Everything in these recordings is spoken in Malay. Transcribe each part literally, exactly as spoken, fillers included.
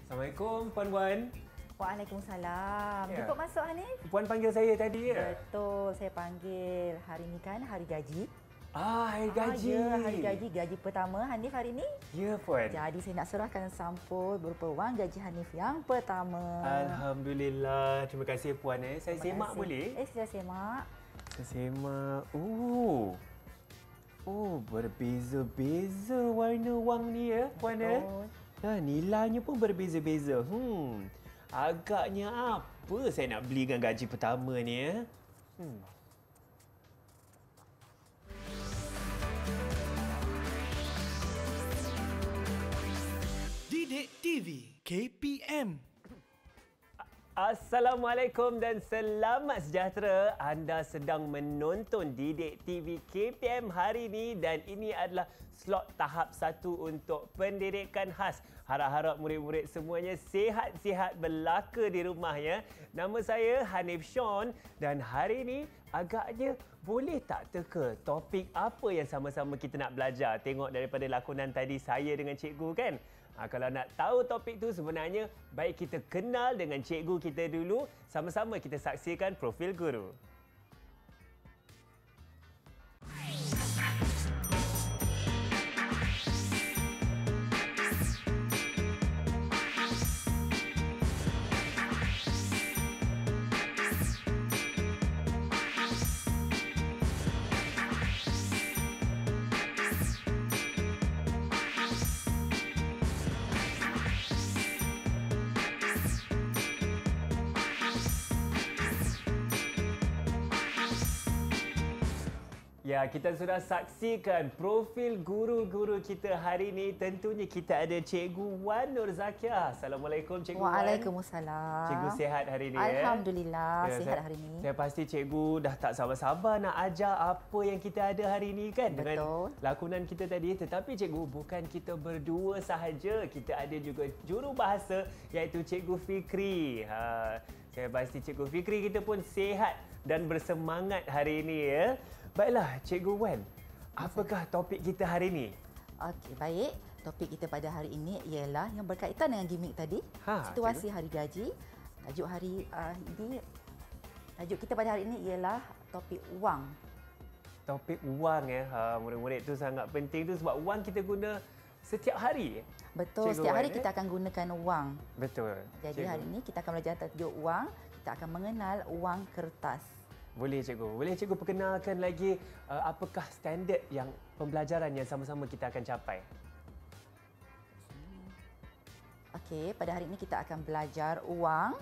Assalamualaikum, Puan-Puan. Waalaikumsalam. Ya. Jemput masuk, Hanif? Puan panggil saya tadi ya? Betul, saya panggil. Hari ni kan hari gaji. Ah, hari gaji. Ah, ya, hari gaji. Gaji pertama Hanif hari ni. Ya, Puan. Jadi saya nak serahkan sampul berupa wang gaji Hanif yang pertama. Alhamdulillah. Terima kasih, Puan. Eh. Saya Terima semak kasih. boleh? Eh, saya semak. Saya semak. Oh. Oh, berbeza-beza warna wang ni ya, Puan. Eh. Betul. Ha, nilainya pun berbeza-beza. Hmm. Agaknya apa saya nak beli dengan gaji pertama ni ya? Hmm. Didik T V K P M. Assalamualaikum dan selamat sejahtera. Anda sedang menonton Didik T V K P M hari ini dan ini adalah slot tahap satu untuk pendidikan khas. Harap-harap murid-murid semuanya sihat-sihat belaka di rumah ya. Nama saya Hanif Sean dan hari ini agaknya boleh tak teka topik apa yang sama-sama kita nak belajar. Tengok daripada lakonan tadi saya dengan cikgu kan. Ha, kalau nak tahu topik tu sebenarnya baik kita kenal dengan cikgu kita dulu. Sama-sama kita saksikan profil guru. Ya, kita sudah saksikan profil guru-guru kita hari ini. Tentunya kita ada Cikgu Wan Nur Zakiah. Assalamualaikum Cikgu Wan. Waalaikumsalam. Cikgu sihat hari ini Alhamdulillah, ya? sihat saya, hari ini. Saya pasti Cikgu dah tak sabar-sabar nak ajar apa yang kita ada hari ini kan. Dengan Betul. lakonan kita tadi. Tetapi Cikgu, bukan kita berdua sahaja. Kita ada juga jurubahasa iaitu Cikgu Fikri. Ha, saya pasti Cikgu Fikri kita pun sihat dan bersemangat hari ini ya. Baiklah, Cikgu Wan. Apakah topik kita hari ini? Okey, baik. Topik kita pada hari ini ialah yang berkaitan dengan gimmick tadi. Ha, situasi hari gaji. Tajuk hari uh, ini, tajuk kita pada hari ini ialah topik wang. Topik wang ya. Ha, murid-murid tu sangat penting tu sebab wang kita guna setiap hari. Betul, Cikgu setiap Wan, hari eh? kita akan gunakan wang. Betul. Jadi Cikgu. hari ini kita akan belajar tajuk wang. Kita akan mengenal wang kertas. Boleh Cikgu. Boleh Cikgu perkenalkan lagi uh, apakah standard yang pembelajaran yang sama-sama kita akan capai? Okey, pada hari ini kita akan belajar wang.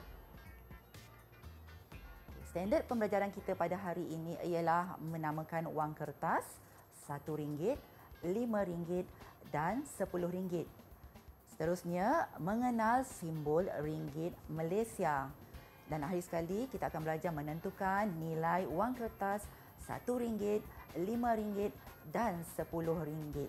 Standard pembelajaran kita pada hari ini ialah menamakan wang kertas, satu ringgit, lima ringgit dan sepuluh ringgit. Seterusnya, mengenal simbol ringgit Malaysia. Dan akhir sekali, kita akan belajar menentukan nilai wang kertas satu ringgit, lima ringgit dan sepuluh ringgit.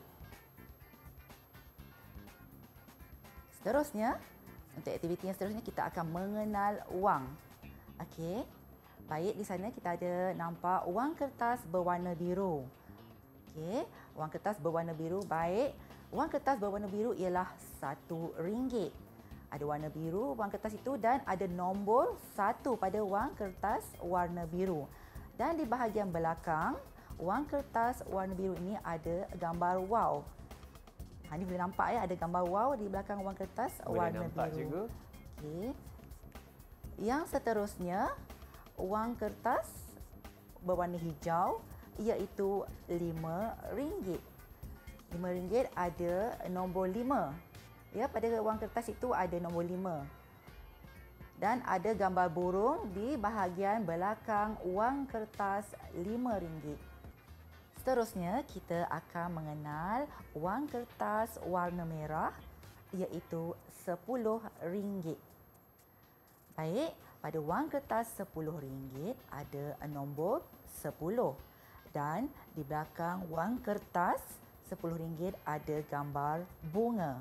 Seterusnya, untuk aktiviti yang seterusnya, kita akan mengenal wang. Okey. Baik, di sana kita ada nampak wang kertas berwarna biru. Okey, wang kertas berwarna biru. Baik, wang kertas berwarna biru ialah satu ringgit. Ada warna biru wang kertas itu dan ada nombor satu pada wang kertas warna biru. Dan di bahagian belakang, wang kertas warna biru ini ada gambar wow. Ha, ini boleh nampak ya, ada gambar wow di belakang wang kertas Boleh warna nampak, biru. Cikgu. Okey. Yang seterusnya, wang kertas berwarna hijau iaitu lima ringgit. lima ringgit ada nombor lima. Ya, pada wang kertas itu ada nombor lima. Dan ada gambar burung di bahagian belakang wang kertas lima ringgit. Seterusnya, kita akan mengenal wang kertas warna merah iaitu sepuluh ringgit. Baik, pada wang kertas sepuluh ringgit ada nombor sepuluh. Dan di belakang wang kertas sepuluh ringgit ada gambar bunga.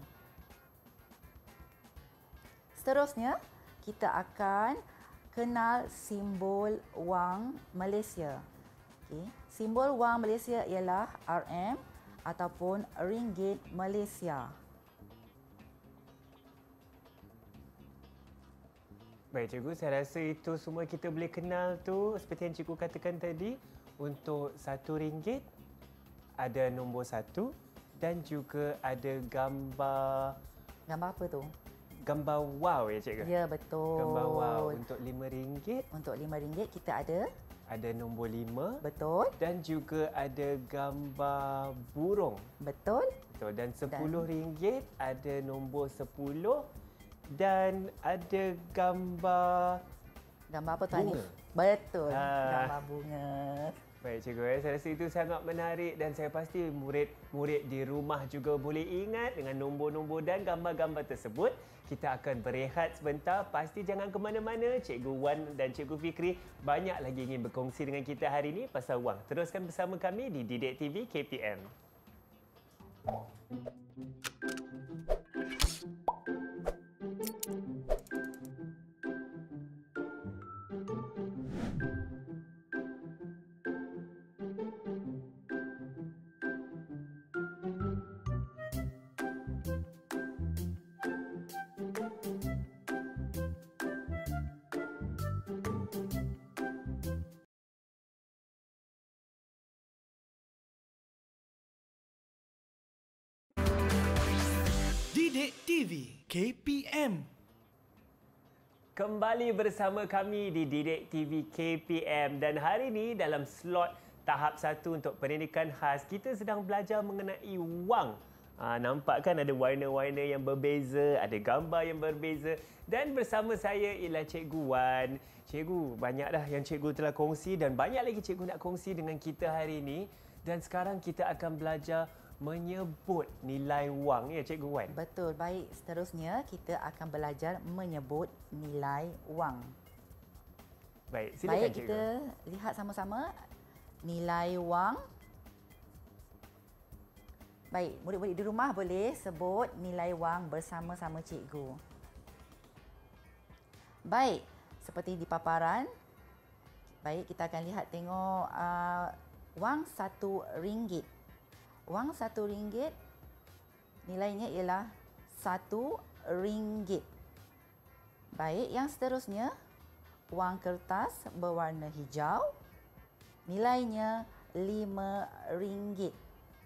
Seterusnya, kita akan kenal simbol wang Malaysia. Okay. Simbol wang Malaysia ialah R M ataupun ringgit Malaysia. Baik cikgu, saya rasa itu semua kita boleh kenal tu seperti yang cikgu katakan tadi. Untuk satu ringgit ada nombor satu dan juga ada gambar Gambar apa tu? gambar wow ya cikgu. Ya, betul. Gambar wow. Untuk lima ringgit Untuk lima ringgit kita ada, ada nombor lima betul, dan juga ada gambar burung. betul. Betul. Dan sepuluh ringgit ada nombor sepuluh dan ada gambar Gambar apa tu, bunga. Hanif? Betul, Ah. gambar bunga. Baik cikgu, eh. saya rasa itu sangat menarik dan saya pasti murid-murid di rumah juga boleh ingat dengan nombor-nombor dan gambar-gambar tersebut. Kita akan berehat sebentar. Pasti jangan ke mana-mana. Cikgu Wan dan Cikgu Fikri banyak lagi ingin berkongsi dengan kita hari ini pasal wang. Teruskan bersama kami di Didik T V K P M. Didik T V K P M. Kembali bersama kami di Didik T V K P M dan hari ini dalam slot tahap satu untuk pendidikan khas kita sedang belajar mengenai wang. Ha, nampak kan ada warna-warna yang berbeza, ada gambar yang berbeza dan bersama saya ialah Cikgu Wan. Cikgu, banyak dah yang cikgu telah kongsi dan banyak lagi cikgu nak kongsi dengan kita hari ini dan sekarang kita akan belajar menyebut nilai wang ya Cikgu Wan. Betul. Baik, seterusnya kita akan belajar menyebut nilai wang. Baik, silakan Baik, cikgu. kita lihat sama-sama nilai wang. Baik, murid-murid di rumah boleh sebut nilai wang bersama-sama cikgu. Baik, seperti di paparan. Baik, kita akan lihat tengok uh, wang satu ringgit. Wang satu ringgit nilainya ialah satu ringgit. Baik, yang seterusnya wang kertas berwarna hijau nilainya lima ringgit.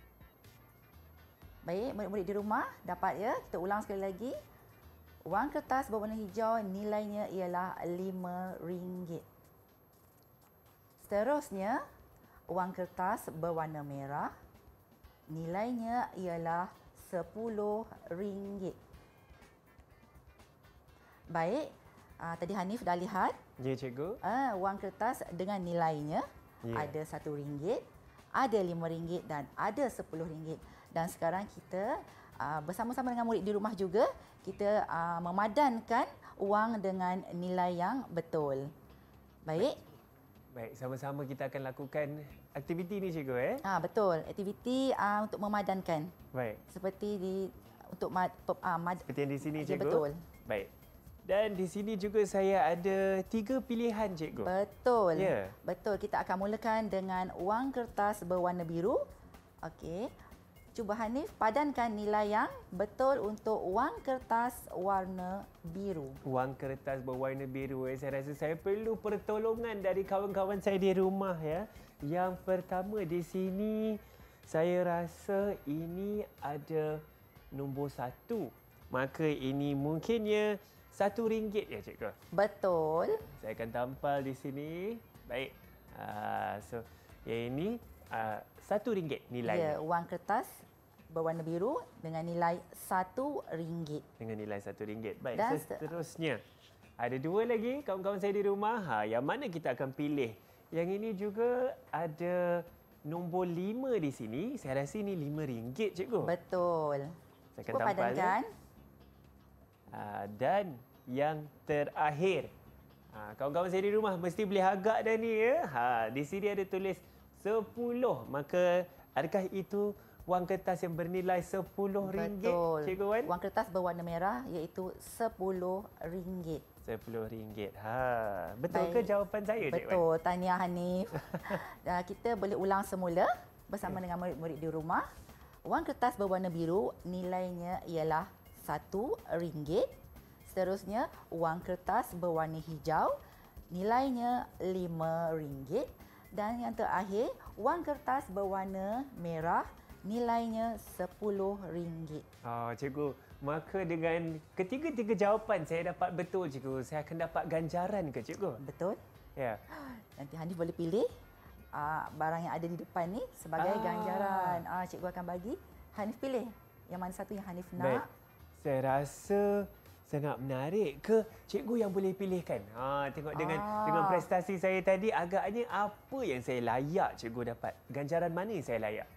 Baik, murid-murid di rumah dapat ya? Kita ulang sekali lagi. Wang kertas berwarna hijau nilainya ialah lima ringgit. Seterusnya, wang kertas berwarna merah nilainya ialah sepuluh ringgit. Baik, uh, tadi Hanif dah lihat Ya cikgu. uh, wang kertas dengan nilainya Ya. ada satu ringgit, ada lima ringgit dan ada sepuluh ringgit. Dan sekarang kita uh, bersama-sama dengan murid di rumah juga kita uh, memadankan wang dengan nilai yang betul. Baik. Baik, sama-sama kita akan lakukan aktiviti ni cikgu eh. Ah betul, aktiviti uh, untuk memadankan. Baik. Seperti di untuk mad, uh, mad Seperti yang di sini ya, cikgu. betul. Baik. Dan di sini juga saya ada tiga pilihan cikgu. Betul. Ya. Betul. Kita akan mulakan dengan wang kertas berwarna biru. Okey. Cuba Hanif padankan nilai yang betul untuk wang kertas warna biru. Wang kertas berwarna biru eh. Saya rasa saya perlu pertolongan dari kawan-kawan saya di rumah ya. Yang pertama di sini saya rasa ini ada nombor satu. Maka ini mungkinnya satu ringgit ya cikgu. Betul. Saya akan tampal di sini. Baik. Uh, so yang ini uh, satu ringgit nilainya. Ya, wang kertas berwarna biru dengan nilai satu ringgit. Dengan nilai satu ringgit. Baik, Dan seterusnya. Ada dua lagi kawan-kawan saya di rumah. Ha, yang mana kita akan pilih? Yang ini juga ada nombor lima di sini. Saya rasa ini lima ringgit cikgu. Betul. Saya akan Cuba tampal. padankan. Ha, dan yang terakhir. Ha, kawan-kawan saya di rumah mesti boleh agak dah ni ya. Ha, di sini ada tulis sepuluh. Maka adakah itu wang kertas yang bernilai sepuluh ringgit, Betul. Cikgu Wan? Wang kertas berwarna merah iaitu sepuluh ringgit. Sepuluh ringgit. Ha, betul Baik. ke jawapan saya, Cikgu Wan? Betul. Tahniah Hanif. uh, kita boleh ulang semula bersama dengan murid-murid di rumah. Wang kertas berwarna biru nilainya ialah satu ringgit. Seterusnya, wang kertas berwarna hijau, nilainya lima ringgit. Dan yang terakhir, wang kertas berwarna merah, nilainya sepuluh ringgit. Oh, cikgu, maka dengan ketiga-tiga jawapan saya dapat betul, cikgu. Saya akan dapat ganjaran ke, cikgu? Betul? Ya. Nanti Hanif boleh pilih uh, barang yang ada di depan ni sebagai Ah. ganjaran. Uh, cikgu akan bagi. Hanif pilih yang mana satu yang Hanif Baik. nak. Saya rasa sangat menarik ke cikgu yang boleh pilihkan. Ha, tengok dengan Ah. dengan prestasi saya tadi, agaknya apa yang saya layak cikgu dapat? Ganjaran mana yang saya layak?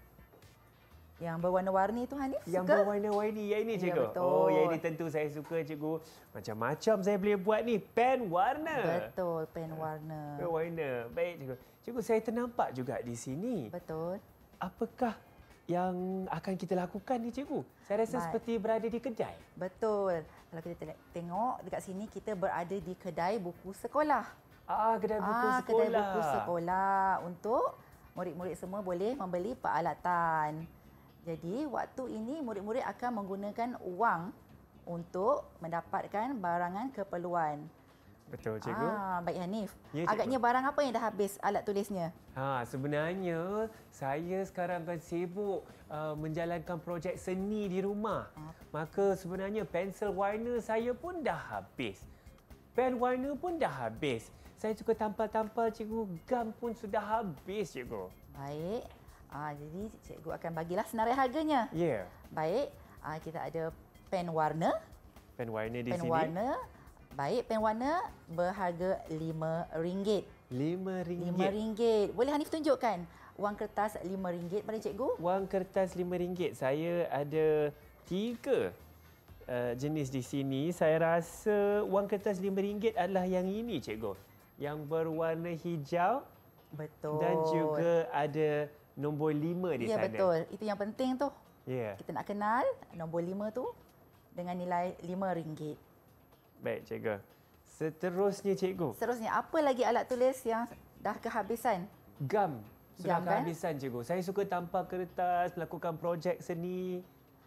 Yang berwarna-warni tu Hanif Yang suka? berwarna-warni yang ini, Ya, cikgu. betul. Oh, yang ini tentu saya suka, cikgu. Macam-macam saya boleh buat ni. Pen warna. Betul, pen warna. Pen warna. Baik, cikgu. Cikgu, saya ternampak juga di sini. Betul. Apakah yang akan kita lakukan ni, cikgu? Saya rasa Baik. seperti berada di kedai. Betul. Kalau kita te- tengok dekat sini, kita berada di kedai buku sekolah. Ah, kedai buku ah, sekolah. Kedai buku sekolah untuk murid-murid semua boleh membeli peralatan. Jadi, waktu ini murid-murid akan menggunakan wang untuk mendapatkan barangan keperluan. Betul, cikgu. Ah, baik Hanif. Ya, cikgu. Agaknya barang apa yang dah habis alat tulisnya? Ha, sebenarnya saya sekarang kan sibuk uh, menjalankan projek seni di rumah. Maka sebenarnya pensel warna saya pun dah habis. Pen warna pun dah habis. Saya suka tampal-tampal, cikgu. Gam pun sudah habis, cikgu. Baik. Ah, jadi cikgu akan bagilah senarai harganya. Ya. Yeah. Baik. Ah, kita ada pen warna. Pen warna di pen sini. warna. Baik, pen warna berharga lima ringgit. Lima ringgit. Lima ringgit. Boleh Hanif tunjukkan wang kertas lima ringgit pada cikgu? Wang kertas lima ringgit. Saya ada tiga uh, jenis di sini. Saya rasa wang kertas lima ringgit adalah yang ini, cikgu. Yang berwarna hijau. Betul. Dan juga ada nombor lima di ya, sana. Ya, betul. Itu yang penting tu. Ya. Yeah. Kita nak kenal nombor lima tu dengan nilai lima ringgit. Baik, cikgu. Seterusnya, cikgu. Seterusnya, apa lagi alat tulis yang dah kehabisan? Gam. Sudah Gam, kan? kehabisan, cikgu. Saya suka tampal kertas, melakukan projek seni.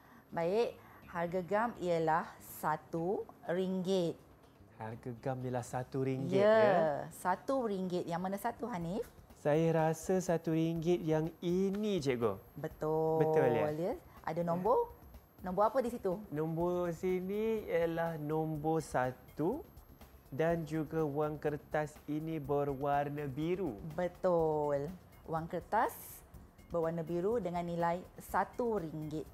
Baik, harga gam ialah satu ringgit. Harga gam ialah satu ringgit, Ya, ya? satu ringgit. Yang mana satu, Hanif? Saya rasa satu ringgit yang ini, cikgu. Betul. Betul, ya? ya? Ada nombor? Nombor apa di situ? Nombor sini ialah nombor satu dan juga wang kertas ini berwarna biru. Betul. Wang kertas berwarna biru dengan nilai satu ringgit.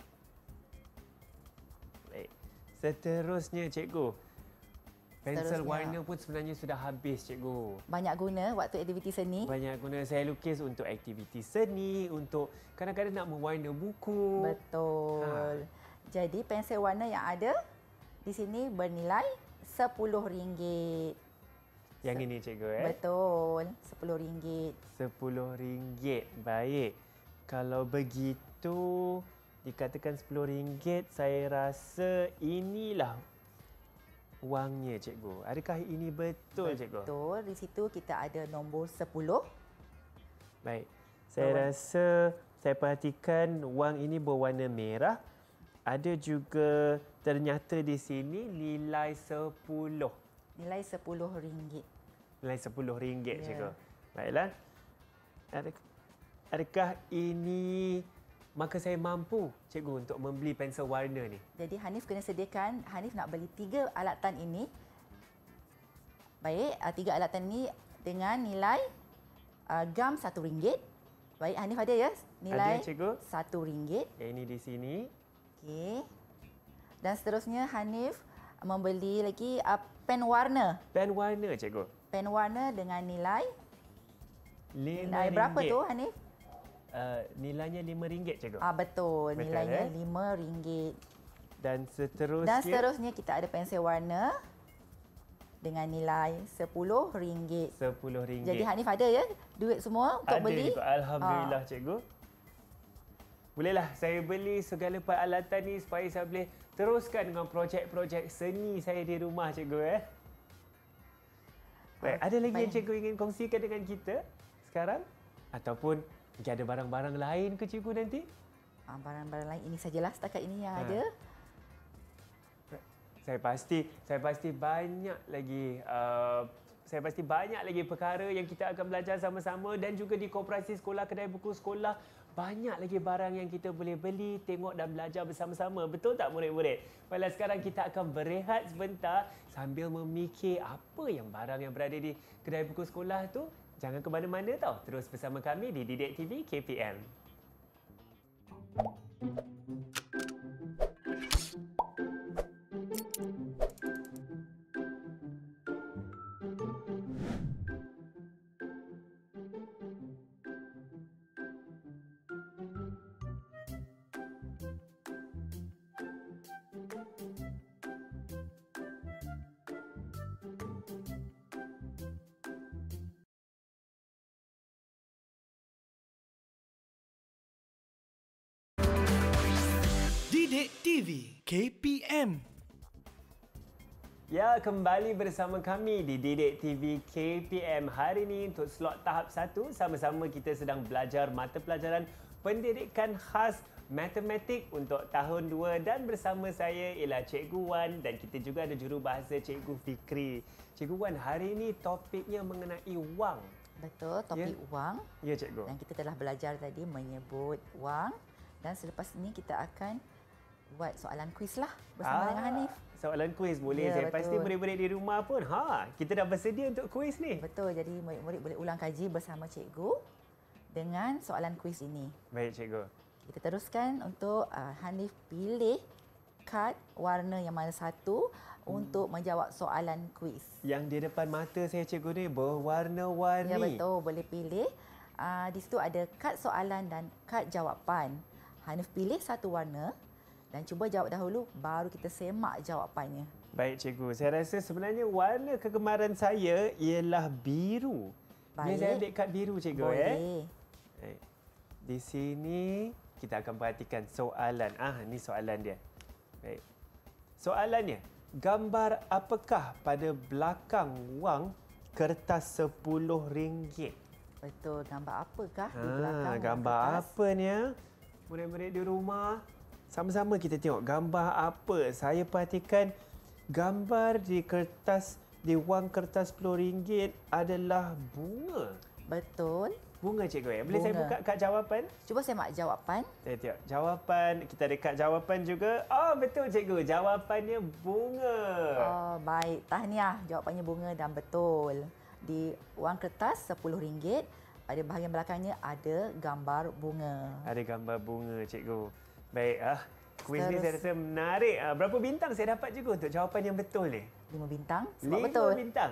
Baik. Seterusnya, cikgu. Pensel Seterusnya. warna pun sebenarnya sudah habis, cikgu. Banyak guna waktu aktiviti seni. Banyak guna saya lukis untuk aktiviti seni, untuk kadang-kadang nak mewarna buku. Betul. Ha. Jadi pensel warna yang ada di sini bernilai sepuluh ringgit. Yang ini, cikgu, eh? Betul, sepuluh ringgit. Sepuluh ringgit. Baik. Kalau begitu, dikatakan sepuluh ringgit, saya rasa inilah wangnya, cikgu. Adakah ini betul, cikgu? Betul. Di situ kita ada nombor sepuluh. Baik. Saya Berwarna. rasa saya perhatikan wang ini berwarna merah. Ada juga ternyata di sini nilai sepuluh. Nilai sepuluh ringgit. Nilai sepuluh ringgit, Ya. cikgu. Baiklah. Adakah, adakah ini maka saya mampu, cikgu, untuk membeli pensel warna ni? Jadi Hanif kena sediakan, Hanif nak beli tiga alatan ini. Baik, uh, tiga alatan ini dengan nilai uh, gam satu ringgit. Baik, Hanif ada ya? Nilai Ada, cikgu. satu ringgit. Yang ini di sini. Okey. Dan seterusnya Hanif membeli lagi uh, pen warna. Pen warna, cikgu. Pen warna dengan nilai Lima nilai berapa ringgit. tu Hanif? Uh, nilainya lima ringgit, cikgu. Ah betul, Betul, nilainya eh? lima ringgit. Dan seterusnya. Dan seterusnya kita ada pensel warna dengan nilai sepuluh ringgit. Sepuluh ringgit. Jadi Hanif ada ya duit semua untuk ada beli? Juga. Alhamdulillah, Ah. cikgu. Bolehlah saya beli segala peralatan ni supaya saya boleh teruskan dengan projek-projek seni saya di rumah, cikgu. Eh? Baik, ada lagi Baik. yang cikgu ingin kongsikan dengan kita sekarang? Ataupun mungkin ada barang-barang lain ke cikgu nanti? Ah, barang-barang lain ini sajalah setakat ini yang Ha. ada. Saya pasti, saya pasti banyak lagi uh, saya pasti banyak lagi perkara yang kita akan belajar sama-sama dan juga di koperasi sekolah, kedai buku sekolah, banyak lagi barang yang kita boleh beli, tengok dan belajar bersama-sama. Betul tak murid-murid? Baiklah, sekarang kita akan berehat sebentar sambil memikir apa yang barang yang berada di kedai buku sekolah tu. Jangan ke mana-mana tau. Terus bersama kami di Didik T V K P M. Didik T V K P M. Ya, kembali bersama kami di Didik T V K P M. Hari ini untuk slot tahap satu, sama-sama kita sedang belajar mata pelajaran pendidikan khas matematik untuk tahun dua dan bersama saya ialah Cikgu Wan dan kita juga ada jurubahasa Cikgu Fikri. Cikgu Wan, hari ini topiknya mengenai wang. Betul, topik Ya. wang. Ya, Cikgu. Dan kita telah belajar tadi menyebut wang. Dan selepas ini kita akan buat soalan kuis lah bersama dengan Hanif. Soalan kuis boleh. Ya, Saya betul. pasti murid-murid di rumah pun, ha, kita dah bersedia untuk kuis ni. Betul, jadi murid-murid boleh ulang kaji bersama cikgu dengan soalan kuis ini. Baik, Cikgu. Kita teruskan untuk uh, Hanif pilih kad warna yang mana satu hmm. untuk menjawab soalan kuis. Yang di depan mata saya, Cikgu, ni berwarna-warni. Ya, betul, boleh pilih. Uh, di situ ada kad soalan dan kad jawapan. Hanif pilih satu warna dan cuba jawab dahulu, baru kita semak jawapannya. Baik, Cikgu. Saya rasa sebenarnya warna kegemaran saya ialah biru. Biar Baik. saya ambil kad biru, Cikgu. Boleh. Eh? Baik. Di sini kita akan perhatikan soalan. Ah, ni soalan dia. Baik. Soalannya, gambar apakah pada belakang wang kertas sepuluh ringgit? Betul, gambar apakah di Ha, belakang gambar kertas? apa ni? Ya? Murid-murid di rumah, sama-sama kita tengok gambar apa. Saya perhatikan gambar di kertas, di wang kertas sepuluh ringgit adalah bunga. Betul. Bunga, Cikgu. Ya? Boleh saya Bunga. buka kad jawapan? Cuba semak jawapan. Saya tengok jawapan. Kita ada kad jawapan juga. Oh, betul, Cikgu. Jawapannya bunga. Oh, baik. Tahniah, jawapannya bunga dan betul. Di wang kertas sepuluh ringgit, pada bahagian belakangnya ada gambar bunga. Ada gambar bunga, Cikgu. Baik, ah. Kuis ni Terus. saya rasa menarik. Ah, berapa bintang saya dapat, Cikgu, untuk jawapan yang betul ni? Lima bintang. Sebab Lima betul. bintang.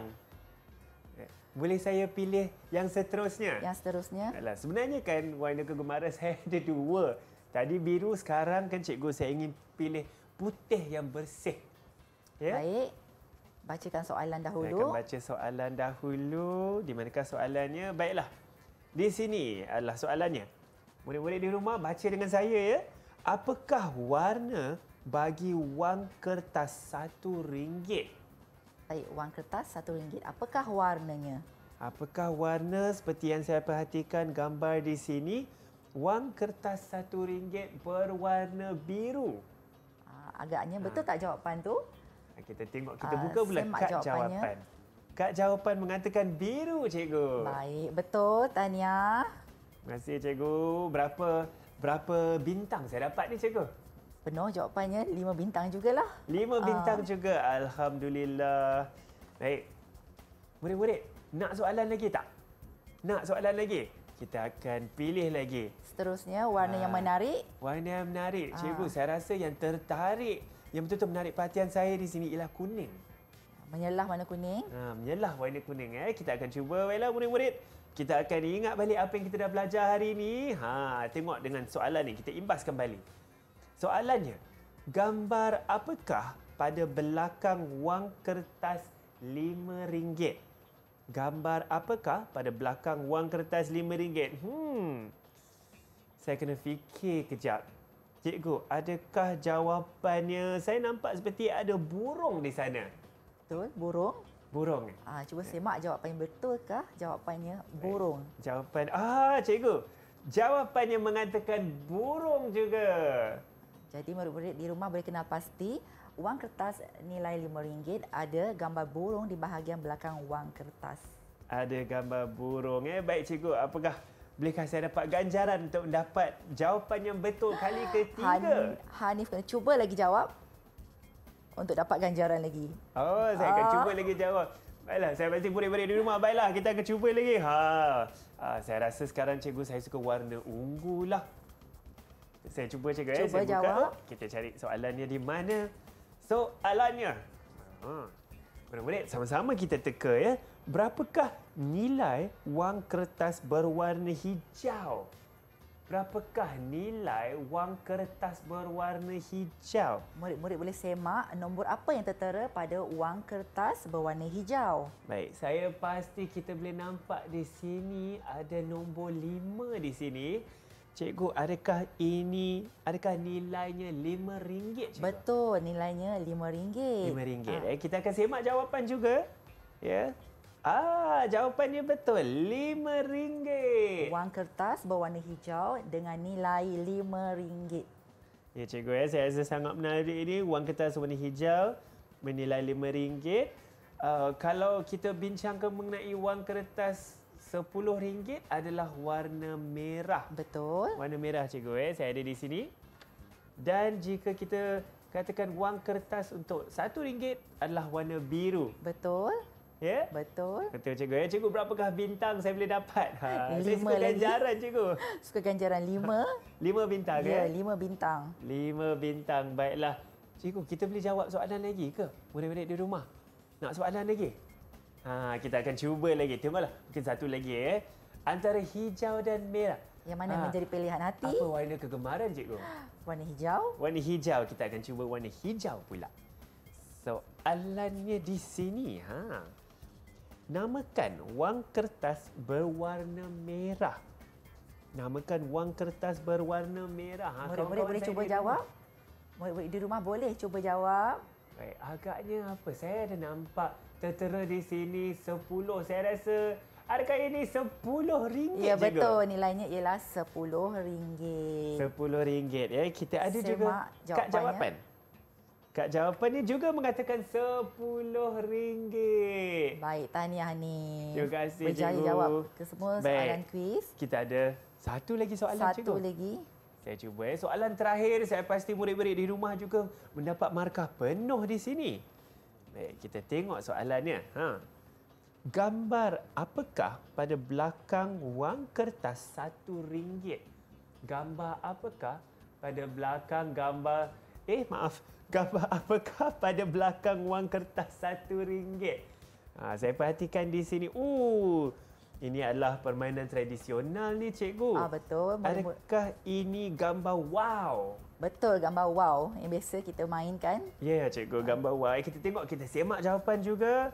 Boleh saya pilih yang seterusnya? Yang seterusnya. Alah, sebenarnya kan warna kegemaran saya ada dua. Tadi biru, sekarang kan, Cikgu, saya ingin pilih putih yang bersih. Ya? Baik. Bacakan soalan Saya dahulu. akan baca soalan dahulu. Di manakah soalannya? Baiklah. Di sini adalah soalannya. Murid-murid di rumah baca dengan saya, ya. Apakah warna bagi wang kertas satu ringgit? Baik, wang kertas satu ringgit. Apakah warnanya? Apakah warna seperti yang saya perhatikan gambar di sini? Wang kertas satu ringgit berwarna biru. Ah, agaknya betul tak jawapan tu? Kita tengok, kita Ah, buka pula semak kad jawapannya. jawapan. Kad jawapan mengatakan biru, Cikgu. Baik, betul. Tahniah. Terima kasih, Cikgu. Berapa berapa bintang saya dapat ni, Cikgu? Penuh jawapannya, lima bintang jugalah. Lima Ah. bintang juga. Alhamdulillah. Baik. Murid-murid, nak soalan lagi tak? Nak soalan lagi? Kita akan pilih lagi. Seterusnya, warna yang Ah. menarik. Warna yang menarik. Cikgu, Ah. saya rasa yang tertarik, yang betul-betul menarik perhatian saya di sini ialah kuning. Menyelah warna kuning. Ha, menyelah warna kuning. Eh. Kita akan cuba. Baiklah, murid-murid. Kita akan ingat balik apa yang kita dah belajar hari ini. Ha, tengok dengan soalan ni. Kita imbas kembali. Soalannya, gambar apakah pada belakang wang kertas lima ringgit? Gambar apakah pada belakang wang kertas lima ringgit? Hmm. Saya kena fikir kejap. Cikgu, adakah jawapannya? Saya nampak seperti ada burung di sana. Betul, burung. Burung. Ah, cuba semak jawapannya betulkah jawapannya burung. Jawapan, ah, Cikgu. Jawapannya mengatakan burung juga. Jadi murid-murid di rumah boleh kenal pasti wang kertas nilai lima ringgit ada gambar burung di bahagian belakang wang kertas. Ada gambar burung. Eh, baik cikgu, apakah bolehkah saya dapat ganjaran untuk mendapat jawapan yang betul kali ketiga? Han, Hanif kena cuba lagi jawab untuk dapat ganjaran lagi. Oh, saya akan Ah. cuba lagi jawab. Baiklah, saya pasti murid-murid di rumah. Baiklah, kita akan cuba lagi. Ha. Ah, saya rasa sekarang cikgu saya suka warna ungu lah. Saya cuba cikgu. eh. Cuba Saya jawab. buka. Kita cari soalannya di mana. Soalannya. Ha. Murid-murid, sama-sama kita teka ya. Berapakah nilai wang kertas berwarna hijau? Berapakah nilai wang kertas berwarna hijau? Murid-murid boleh semak nombor apa yang tertera pada wang kertas berwarna hijau. Baik, saya pasti kita boleh nampak di sini ada nombor lima di sini. Cikgu, adakah ini, adakah nilainya lima ringgit, cikgu? Betul, nilainya lima ringgit. lima ringgit. Ah. Eh, kita akan semak jawapan juga. Ya. Ah, jawapannya betul. lima ringgit. Wang kertas berwarna hijau dengan nilai lima ringgit. Ya, cikgu, eh, saya rasa sangat menarik ini. Wang kertas warna hijau bernilai lima ringgit. Uh, kalau kita bincangkan mengenai wang kertas sepuluh ringgit adalah warna merah. Betul. Warna merah, cikgu. Eh. Saya ada di sini. Dan jika kita katakan wang kertas untuk satu ringgit adalah warna biru. Betul. Ya? Betul. Betul, cikgu. Eh. Cikgu, berapakah bintang saya boleh dapat? Ha, saya Lima suka lagi. ganjaran, cikgu. Suka ganjaran lima. Lima bintang, Ya, eh? lima bintang. Lima bintang. Baiklah. Cikgu, kita boleh jawab soalan lagi ke? Murid-murid di rumah. Nak soalan lagi? Ha, kita akan cuba lagi. Tengoklah. Mungkin satu lagi. Eh. Antara hijau dan merah. Yang mana Ah, menjadi pilihan hati? Apa warna kegemaran, cikgu? Warna hijau. Warna hijau. Kita akan cuba warna hijau pula. Soalannya di sini. Ha. Namakan wang kertas berwarna merah. Namakan wang kertas berwarna merah. Ha, Murid-murid kawan-kawan boleh saya cuba di jawab? rumah. Murid-murid di rumah boleh cuba jawab. Baik, agaknya apa? Saya ada nampak tertera di sini sepuluh. Saya rasa adakah ini sepuluh ringgit, Ya, cikgu? betul. Nilainya ialah sepuluh ringgit. Sepuluh ringgit. Ya, kita ada Semak juga kad jawapannya. jawapan. Kad jawapannya juga mengatakan sepuluh ringgit. Baik, tahniah ni. Terima kasih, Berjaya cikgu. jawab ke semua Baik. soalan kuis. Kita ada satu lagi soalan, Satu cikgu. lagi. Saya cuba. Eh. Soalan terakhir, saya pasti murid-murid di rumah juga mendapat markah penuh di sini. Baik, kita tengok soalannya. Ha. Gambar apakah pada belakang wang kertas satu ringgit? Gambar apakah pada belakang gambar... Eh, maaf. Gambar apakah pada belakang wang kertas satu ringgit? Ha, saya perhatikan di sini. Uh, ini adalah permainan tradisional ni, cikgu. Ah, betul. Murid-murid- Adakah ini gambar wow? Betul, gambar wow yang biasa kita mainkan. Ya, yeah, cikgu, gambar wow. Eh, kita tengok, kita semak jawapan juga.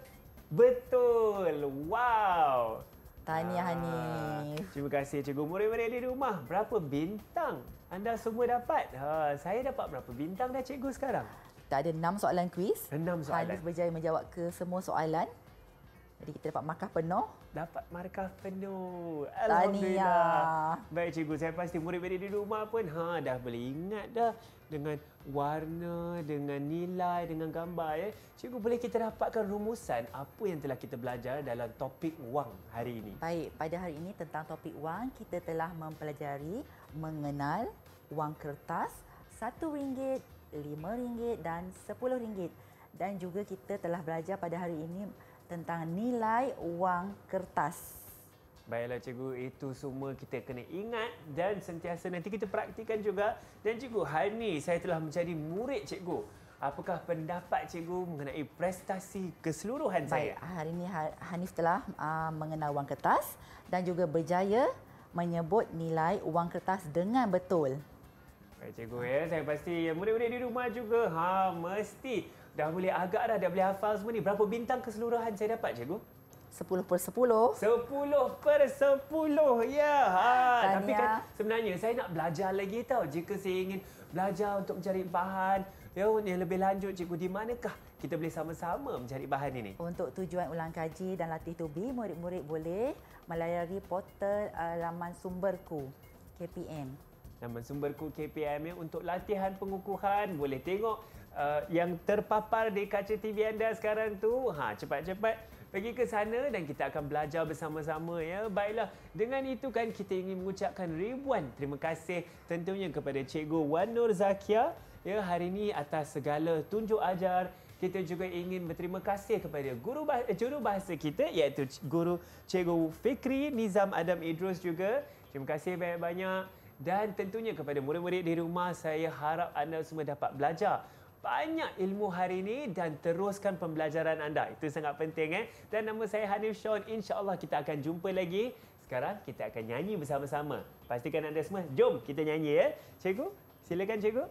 Betul. Wow. Tahniah, Ah, Hanif. Terima kasih, cikgu. Murid-murid di rumah, berapa bintang anda semua dapat? Ha, saya dapat berapa bintang dah, cikgu, sekarang? Kita ada enam soalan kuis. Enam soalan. Hanif berjaya menjawab ke semua soalan. Jadi kita dapat markah penuh. Dapat markah penuh. Tahniah. Baik, cikgu. Saya pasti murid-murid di rumah pun ha, dah boleh ingat dah dengan warna, dengan nilai, dengan gambar. Ya. Cikgu, boleh kita dapatkan rumusan apa yang telah kita belajar dalam topik wang hari ini? Baik, pada hari ini tentang topik wang, kita telah mempelajari mengenal wang kertas satu ringgit, lima ringgit dan sepuluh ringgit. Dan juga kita telah belajar pada hari ini tentang nilai wang kertas. Baiklah, cikgu, itu semua kita kena ingat dan sentiasa nanti kita praktikan juga. Dan cikgu, hari ini saya telah menjadi murid cikgu. Apakah pendapat cikgu mengenai prestasi keseluruhan Baik, saya? hari ini Ha- Hanif telah uh, mengenal wang kertas dan juga berjaya menyebut nilai wang kertas dengan betul. Baik, cikgu, ya. Saya pasti murid-murid di rumah juga ha mesti dah boleh agak dah, dah boleh hafal semua ni. Berapa bintang keseluruhan saya dapat, cikgu? sepuluh per sepuluh. Sepuluh per sepuluh. Ya. Ha. Tapi Tahniah. kan sebenarnya saya nak belajar lagi tau. Jika saya ingin belajar untuk mencari bahan ya, yang lebih lanjut, cikgu, di manakah kita boleh sama-sama mencari bahan ini? Untuk tujuan ulang kaji dan latih tubi, murid-murid boleh melayari portal uh, laman sumberku K P M. Laman sumberku K P M ya, untuk latihan pengukuhan. Boleh tengok uh, yang terpapar di kaca T V anda sekarang tu, ha, cepat-cepat pergi ke sana dan kita akan belajar bersama-sama ya. Baiklah, dengan itu kan kita ingin mengucapkan ribuan terima kasih tentunya kepada Cikgu Wan Nur Zakia ya hari ini atas segala tunjuk ajar. Kita juga ingin berterima kasih kepada guru bah- jurubahasa kita iaitu Guru Cikgu Fikri Nizam Adam Idrus juga. Terima kasih banyak-banyak. Dan tentunya kepada murid-murid di rumah, saya harap anda semua dapat belajar banyak ilmu hari ini dan teruskan pembelajaran anda. Itu sangat penting. Eh? Dan nama saya Hanif Sean. InsyaAllah kita akan jumpa lagi. Sekarang kita akan nyanyi bersama-sama. Pastikan anda semua, jom kita nyanyi ya. Cikgu, silakan cikgu.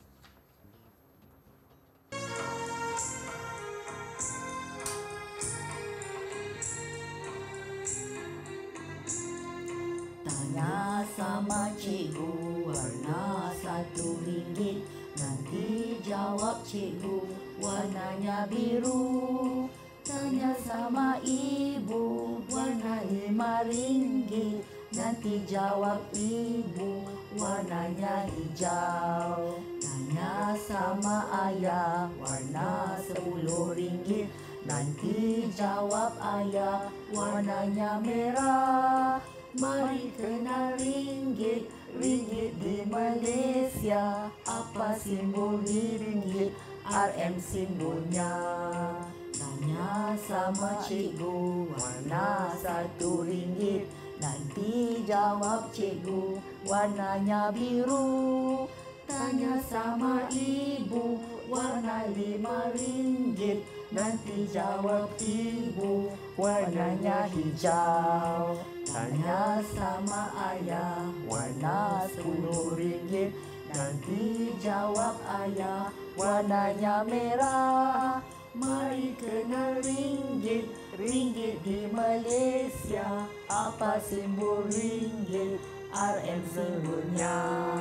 Tanya sama cikgu warna satu ringgit, nanti jawab cikgu warnanya biru. Tanya sama ibu warna lima ringgit, nanti jawab ibu warnanya hijau. Tanya sama ayah warna sepuluh ringgit, nanti jawab ayah warnanya merah. Mari kenal ringgit, ringgit di Malaysia. Apa simbol di ringgit? R M simbolnya. Tanya sama cikgu warna satu ringgit, nanti jawab cikgu warnanya biru. Tanya sama ibu warna lima ringgit, nanti jawab ibu warnanya hijau. Tanya sama ayah warna sepuluh ringgit, nanti jawab ayah warnanya merah. Mari kenal ringgit, ringgit di Malaysia. Apa simbol ringgit? R M simbolnya.